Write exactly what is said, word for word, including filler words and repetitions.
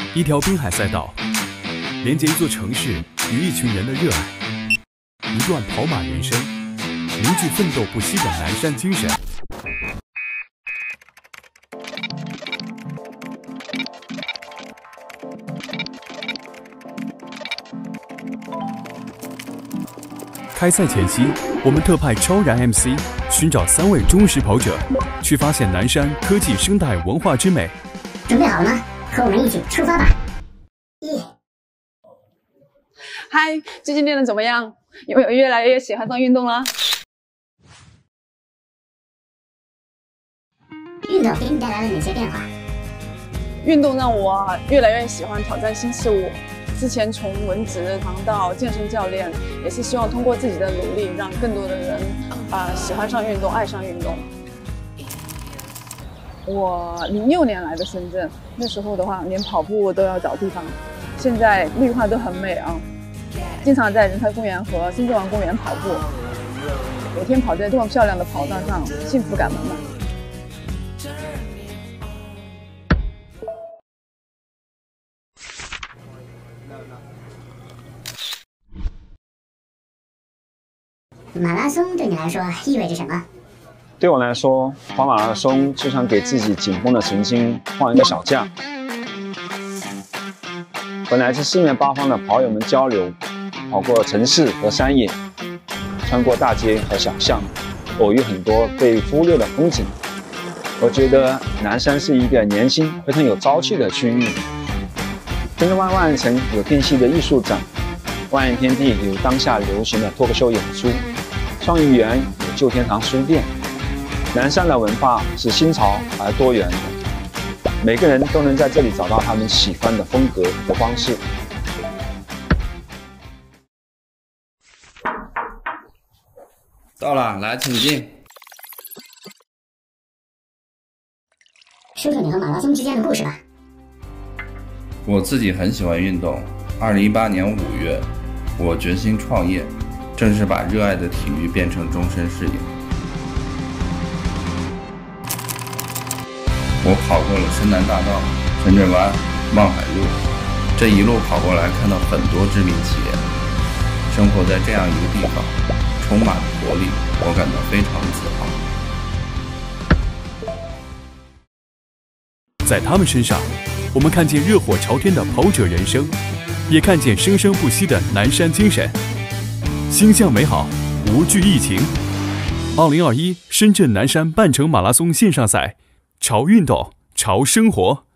一条滨海赛道，连接一座城市与一群人的热爱，一段跑马人生，凝聚奋斗不息的南山精神。开赛前夕，我们特派超燃 M C 寻找三位忠实跑者，去发现南山科技生态文化之美。 准备好了吗？和我们一起出发吧！一， 嗨，最近练得怎么样？有没有越来越喜欢上运动了？ 运动给你带来了哪些变化？ 运动让我越来越喜欢挑战新事物。之前从文职堂到健身教练，也是希望通过自己的努力，让更多的人啊、呃、喜欢上运动，爱上运动。我零六年来的深圳，那时候的话，连跑步都要找地方。现在绿化都很美啊，经常在仁泰公园和深圳湾公园跑步，每天跑在这么漂亮的跑道上，幸福感满满。 马拉松对你来说意味着什么？ 对我来说，跑马拉松就像给自己紧绷的神经放一个小假。和来自四面八方的跑友们交流，跑过城市和山野，穿过大街和小巷，偶遇很多被忽略的风景。我觉得南山是一个年轻、非常有朝气的区域。深圳湾万城有电戏的艺术展，万园天地有当下流行的脱口秀演出，创意园有旧天堂书店。南山的文化是新潮而多元的，每个人都能在这里找到他们喜欢的风格和方式。 到了，来，请进。 说说你和马拉松之间的故事吧。 我自己很喜欢运动。二零一八年五月，我决心创业，正是把热爱的体育变成终身事业。我跑过了深南大道、深圳湾、望海路，这一路跑过来，看到很多知名企业。生活在这样一个地方，充满了活力，我感到非常自豪。 在他们身上，我们看见热火朝天的跑者人生，也看见生生不息的南山精神。心向美好，无惧疫情。二零二一深圳南山半程马拉松线上赛，潮运动，潮生活。